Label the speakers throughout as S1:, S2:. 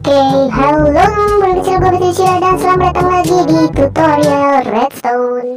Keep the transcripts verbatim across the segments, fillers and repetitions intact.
S1: Oke, halo, balik channel gue Betul dan selamat datang lagi di tutorial Redstone.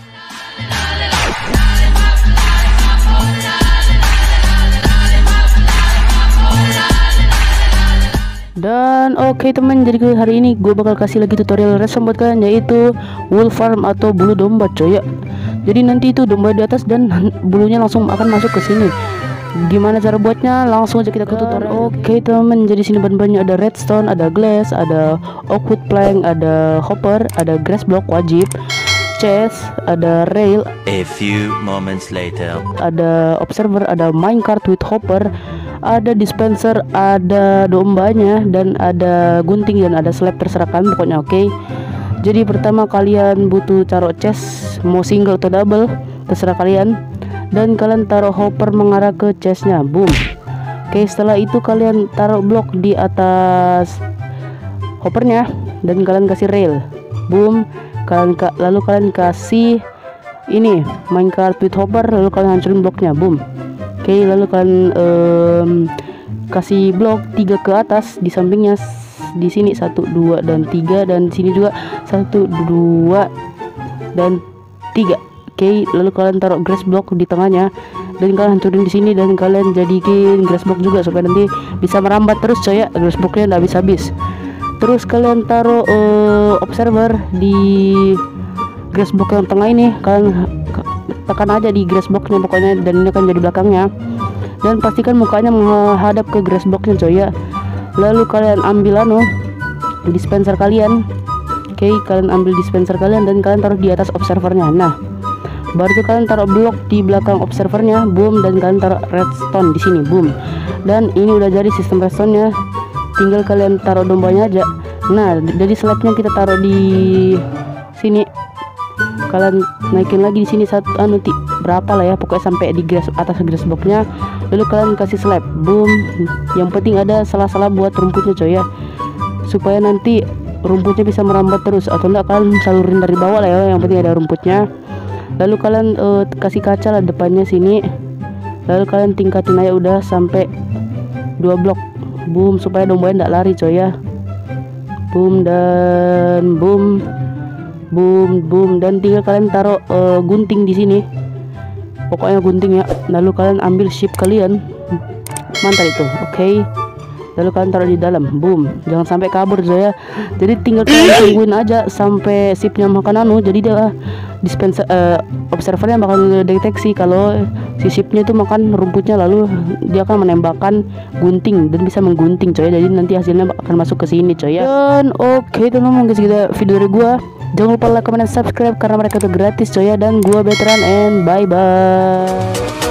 S2: Dan oke okay, teman, jadi hari ini gue bakal kasih lagi tutorial redstone buat kalian, yaitu wool farm atau bulu domba coy ya. Jadi nanti itu domba di atas dan bulunya langsung akan masuk ke sini. Gimana cara buatnya? Langsung aja kita ke tutorial. Oke okay, teman, jadi sini bahan-bahannya ada redstone, ada glass, ada oakwood plank, ada hopper, ada grass block wajib, chest, ada rail,
S3: a few moments later,
S2: ada observer, ada minecart with hopper, ada dispenser, ada dombanya, dan ada gunting, dan ada slab, terserah kalian pokoknya. Oke okay. Jadi pertama kalian butuh taruh chest, mau single atau double terserah kalian, dan kalian taruh hopper mengarah ke chestnya. Boom. Oke okay, setelah itu kalian taruh blok di atas hoppernya dan kalian kasih rail. Boom. Kalian lalu kalian kasih ini minecart with hopper, lalu kalian hancurin bloknya. Boom. Oke okay, lalu kalian um, kasih blok tiga ke atas di sampingnya, di sini satu dua dan tiga, dan sini juga satu dua dan tiga. Oke okay, lalu kalian taruh grass block di tengahnya dan kalian hancurin di sini, dan kalian jadikan grass block juga supaya nanti bisa merambat terus coy ya, grass blocknya nggak habis-habis. Terus kalian taruh uh, observer di grass block yang tengah ini, kalian tekan aja di grass blocknya pokoknya, dan ini akan jadi belakangnya, dan pastikan mukanya menghadap ke grass blocknya coy ya. Lalu kalian ambil anu dispenser kalian. Oke okay, kalian ambil dispenser kalian dan kalian taruh di atas observernya. Nah baru itu kalian taruh blok di belakang observernya. Boom. Dan kalian taruh redstone di sini. Boom. Dan ini udah jadi sistem redstone-nya, tinggal kalian taruh dombanya aja. Nah jadi slabnya kita taruh di sini, kalian naikin lagi di sini satu anu berapa lah ya, pokoknya sampai di grass, atas grass blocknya. Lalu kalian kasih slab. Boom. Yang penting ada salah-salah buat rumputnya coy ya, supaya nanti rumputnya bisa merambat terus, atau enggak kalian salurin dari bawah lah ya, yang penting ada rumputnya. Lalu kalian uh, kasih kaca lah depannya sini, lalu kalian tingkatin aja udah sampai dua blok. Boom, supaya dombanya enggak lari coy ya. Boom dan boom, boom, boom, dan tinggal kalian taruh uh, gunting di sini, pokoknya gunting ya. Lalu kalian ambil ship kalian, mantap itu. Oke okay. Lalu kalian taruh di dalam. Boom, jangan sampai kabur coy ya. Jadi tinggal kalian tungguin aja sampai shipnya makan anu, jadi dia dispenser uh, observernya bakal deteksi kalau si shipnya itu makan rumputnya, lalu dia akan menembakkan gunting dan bisa menggunting coy. Jadi nanti hasilnya akan masuk ke sini coy ya. Dan oke okay, teman-teman, guys, kita video dari gua. Jangan lupa like, comment, dan subscribe karena mereka itu gratis coy ya. Dan gua veteran and bye bye.